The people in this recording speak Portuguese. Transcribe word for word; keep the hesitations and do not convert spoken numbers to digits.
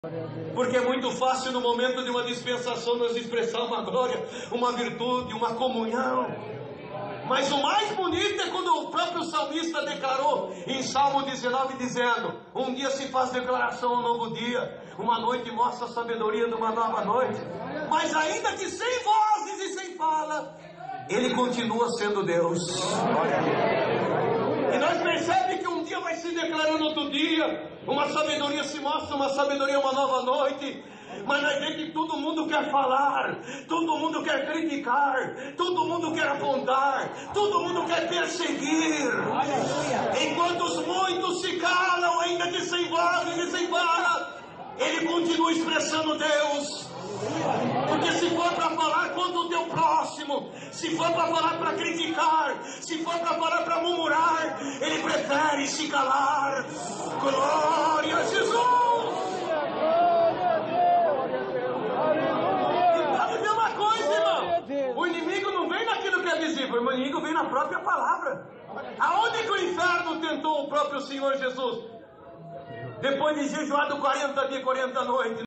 Porque é muito fácil no momento de uma dispensação nós expressar uma glória, uma virtude, uma comunhão. Mas o mais bonito é quando o próprio salmista declarou em Salmo dezenove, dizendo: um dia se faz declaração um novo dia, uma noite mostra a sabedoria de uma nova noite. Mas ainda que sem vozes e sem fala, Ele continua sendo Deus. E nós percebemos que um dia vai se declarando outro dia, uma sabedoria se mostra, uma sabedoria, uma nova noite. Mas nós vemos que todo mundo quer falar, todo mundo quer criticar, todo mundo quer apontar, todo mundo quer perseguir. Enquanto os muitos se calam, ainda que sem voz e sem fala, Ele continua expressando Deus. Porque se for para falar contra o teu próximo, se for para falar para criticar, se for para falar para murmurar, Ele prefere se calar. Glória a Jesus! E pode ver uma coisa, irmão: o inimigo não vem naquilo que é visível, o inimigo vem na própria palavra. Aonde que o inferno tentou o próprio Senhor Jesus? Depois de jejuado quarenta dias e quarenta noites.